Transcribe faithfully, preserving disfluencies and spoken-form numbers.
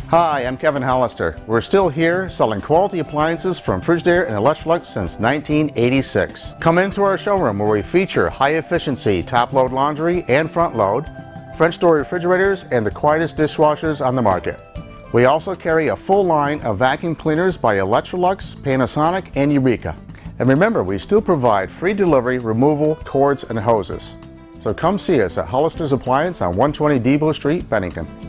Hi, I'm Kevin Hollister. We're still here selling quality appliances from Frigidaire and Electrolux since nineteen eighty-six. Come into our showroom where we feature high-efficiency top-load laundry and front-load, French door refrigerators, and the quietest dishwashers on the market. We also carry a full line of vacuum cleaners by Electrolux, Panasonic, and Eureka. And remember, we still provide free delivery, removal, cords, and hoses. So come see us at Hollisters Appliance on one twenty Depot Street, Bennington.